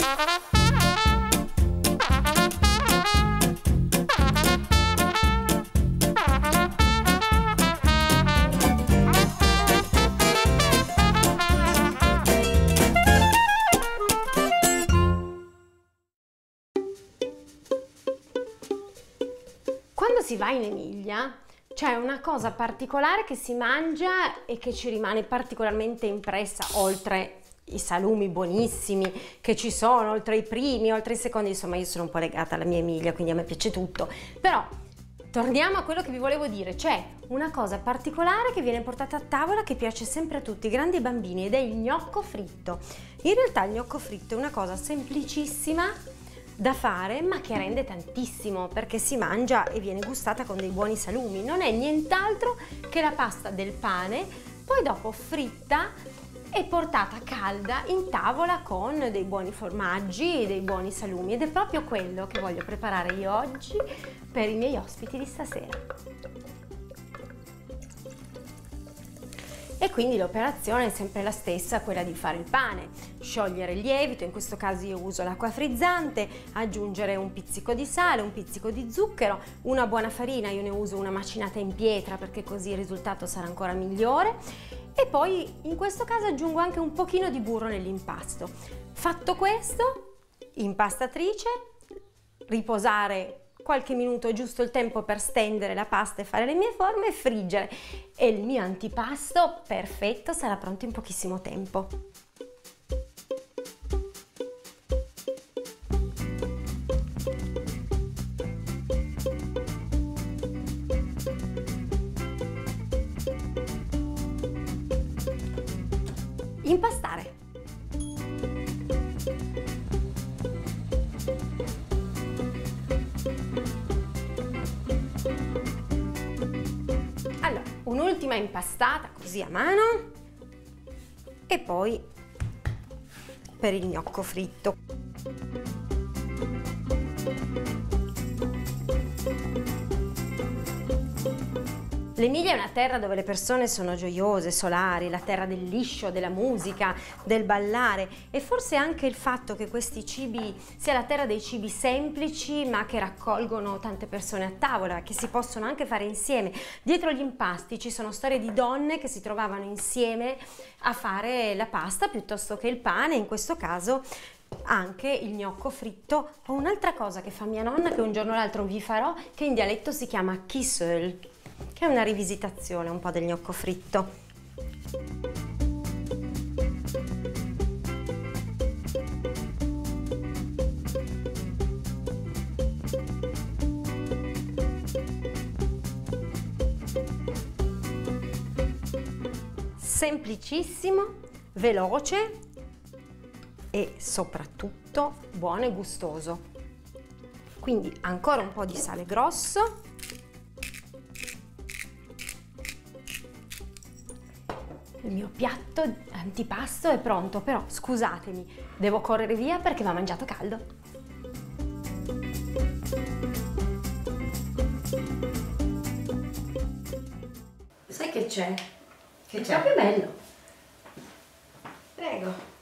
Quando si va in Emilia c'è una cosa particolare che si mangia e che ci rimane particolarmente impressa, oltre i salumi buonissimi che ci sono, oltre i primi, oltre i secondi, insomma io sono un po' legata alla mia Emilia, quindi a me piace tutto. Però torniamo a quello che vi volevo dire, c'è una cosa particolare che viene portata a tavola che piace sempre a tutti, grandi e bambini, ed è il gnocco fritto. In realtà il gnocco fritto è una cosa semplicissima da fare, ma che rende tantissimo perché si mangia e viene gustata con dei buoni salumi. Non è nient'altro che la pasta del pane, poi dopo fritta e portata calda in tavola con dei buoni formaggi e dei buoni salumi, ed è proprio quello che voglio preparare io oggi per i miei ospiti di stasera. E quindi l'operazione è sempre la stessa, quella di fare il pane, sciogliere il lievito, in questo caso io uso l'acqua frizzante, aggiungere un pizzico di sale, un pizzico di zucchero, una buona farina, io ne uso una macinata in pietra perché così il risultato sarà ancora migliore, e poi in questo caso aggiungo anche un pochino di burro nell'impasto. Fatto questo, impastatrice, riposare qualche minuto, giusto il tempo per stendere la pasta e fare le mie forme, e friggere, e il mio antipasto perfetto sarà pronto in pochissimo tempo. Impastare. Allora, un'ultima impastata così a mano e poi per il gnocco fritto. L'Emilia è una terra dove le persone sono gioiose, solari, la terra del liscio, della musica, del ballare, e forse anche il fatto che questi cibi sia la terra dei cibi semplici ma che raccolgono tante persone a tavola, che si possono anche fare insieme. Dietro gli impasti ci sono storie di donne che si trovavano insieme a fare la pasta piuttosto che il pane, in questo caso anche il gnocco fritto, o un'altra cosa che fa mia nonna che un giorno o l'altro vi farò, che in dialetto si chiama kissel, che è una rivisitazione un po' del gnocco fritto. Semplicissimo, veloce e soprattutto buono e gustoso. Quindi ancora un po' di sale grosso. Il mio piatto antipasto è pronto, però scusatemi, devo correre via perché va mangiato caldo. Sai che c'è? Che c'è? È proprio bello. Prego.